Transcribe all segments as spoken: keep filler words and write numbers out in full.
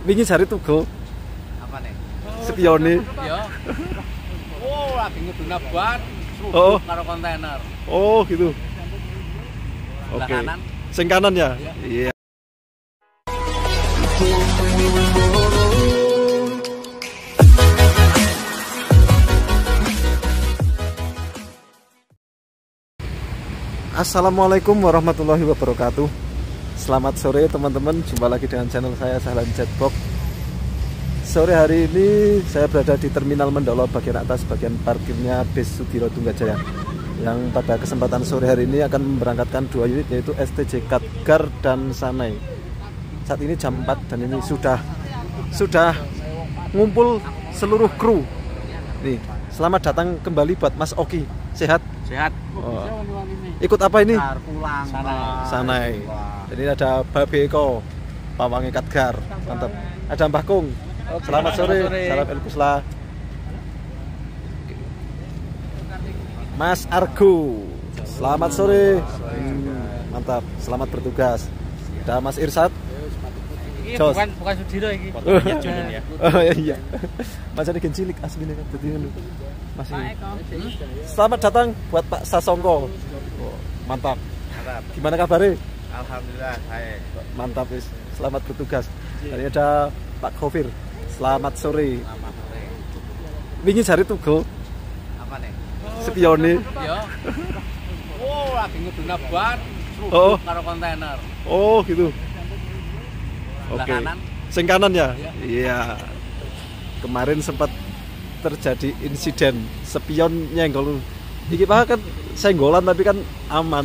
Wingi jari tugo. Apa nih? Spione. Ya. Oh, lagi ngeduna ban. Oh. Karo kontainer. Oh, gitu. Oke. Okay. Kanan. Sing kanan ya? Iya. Yeah. Assalamualaikum warahmatullahi wabarakatuh. Selamat sore teman-teman, jumpa lagi dengan channel saya Sahlan Chatbox. Sore hari ini saya berada di Terminal Mendolo bagian atas, bagian parkirnya bis Sudiro Tunggajaya, yang pada kesempatan sore hari ini akan memberangkatkan dua unit, yaitu S T J Katgar dan Sanai. Saat ini jam empat dan ini sudah sudah ngumpul seluruh kru. Nih, selamat datang kembali buat Mas Oki. Sehat? Sehat. Oh. Ikut apa ini? Pulang. Sanai. Jadi ada Babeko, Pawangi Katgar. Mantap. Ada Mbah Kung. Selamat sore. Salam El Kusla. Mas Argo. Selamat sore. Hmm, mantap. Selamat bertugas. Ada Mas Irsat. Jos. Bukan bukan Sudiro iki. Iya Junun ya. Oh iya. Macane gen cilik asline kan dadi ngono. Masih. Selamat datang buat Pak Sasongko. Oh, mantap. Mantap. Gimana kabarnya? Alhamdulillah, baik. Mantap, wis. Selamat bertugas. Tadi ada Pak Khofir. Selamat sore. Selamat sore. Wingi jari tugo. Apa nih? Spione. Ya. Oh, lagi ngeduna ban. Oh. Karo kontainer. Oh, gitu. Oke. Okay. Kanan. Sing kanan ya? Iya. Iya. Kemarin sempat terjadi insiden spion nyenggol. Iki Pak kan senggolan tapi kan aman.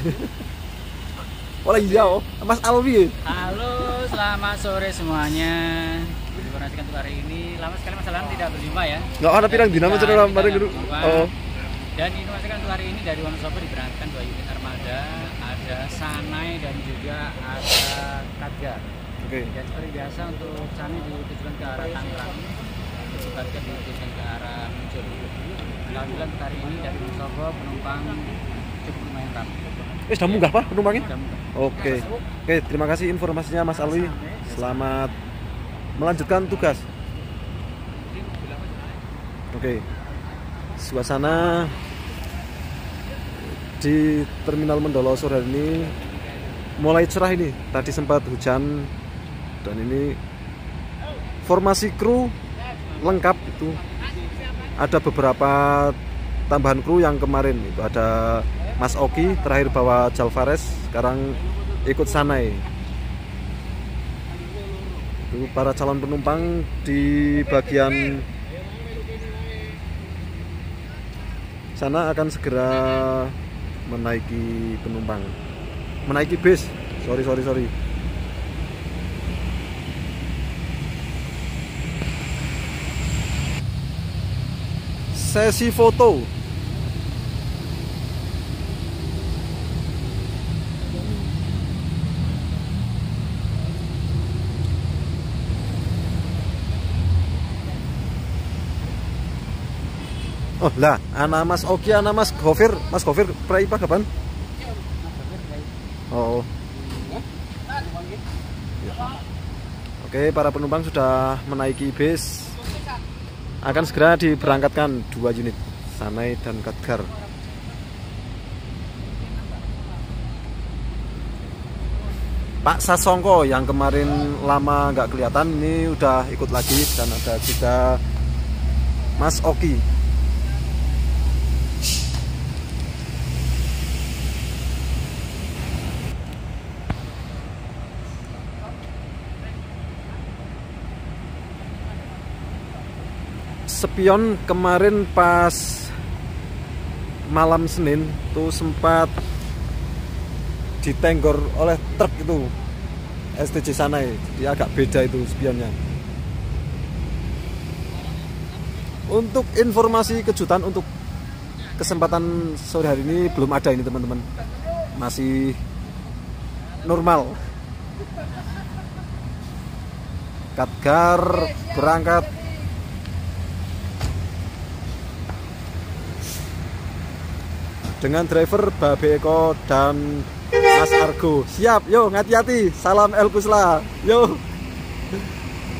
Oh iya, oh. Mas Alwi. Halo, selamat sore semuanya. Informasikan untuk hari ini. Lama sekali masalah tidak berjumpa ya. Enggak ada pirang dina mencari kemarin dulu. Oh. Dan informasikan untuk hari ini dari Wonosobo diberangkatkan dua unit armada, ada Sanai dan juga ada Katgar. Oke. Okay. Dan seperti biasa untuk Sanai ditujukan ke arah Tangerang, untuk Katgar ditujukan ke arah Muncul. Alhamdulillah untuk hari ini dari Wonosobo penumpang cukup lumayan ramai. Eh, sudah munggah Pak penumpangnya? Sudah munggah. Oke. Oke, terima kasih informasinya Mas Alwi. Selamat melanjutkan tugas. Oke. Suasana di Terminal Mendolo sore hari ini mulai cerah ini. Tadi sempat hujan dan ini formasi kru lengkap itu. Ada beberapa tambahan kru yang kemarin itu ada Mas Oki terakhir bawa Jalvares, sekarang ikut Sanai. Itu para calon penumpang di bagian sana akan segera menaiki penumpang, menaiki bis. Sorry sorry sorry. Sesi foto. Oh lah, anak Mas Oki, anak Mas Khofir, Mas Khofir praipa kapan? Oh. Ya. Oke, para penumpang sudah menaiki bis. Akan segera diberangkatkan dua unit, Sanai dan Katgar. Pak Sasongko yang kemarin lama nggak kelihatan, ini udah ikut lagi, dan ada juga Mas Oki. Spion kemarin pas malam Senin tuh sempat ditenggor oleh truk itu S T J Sanai, dia agak beda itu spionnya. Untuk informasi kejutan untuk kesempatan sore hari ini belum ada ini teman-teman, masih normal. Katgar berangkat dengan driver Babeko dan Mas Argo. Siap, yo hati-hati. Salam El Kusla. Yo.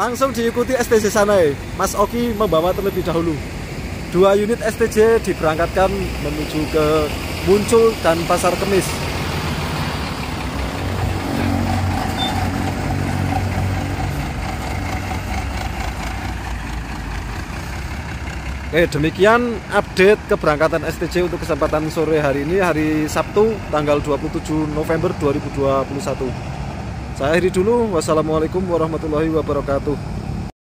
Langsung diikuti S T J sana ya. Mas Oki membawa terlebih dahulu. Dua unit S T J diberangkatkan menuju ke Muncul dan Pasar Kemis. Oke, demikian update keberangkatan S T J untuk kesempatan sore hari ini, hari Sabtu tanggal dua puluh tujuh November dua ribu dua puluh satu. Saya akhiri dulu. Wassalamualaikum warahmatullahi wabarakatuh.